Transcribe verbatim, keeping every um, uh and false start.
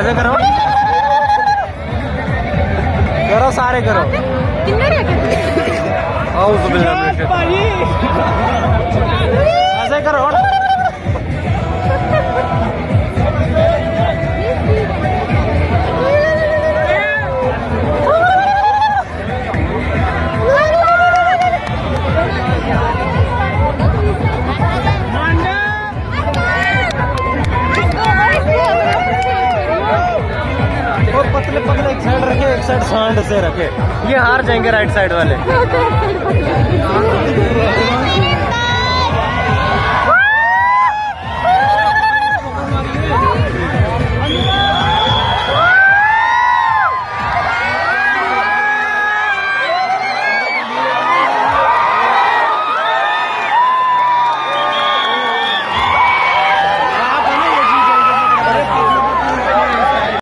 ऐसे करो करो सारे करो ऐसे करो पतले पतले एक साइड रखे एक साइड सांड से रखे, ये हार जाएंगे राइट साइड वाले।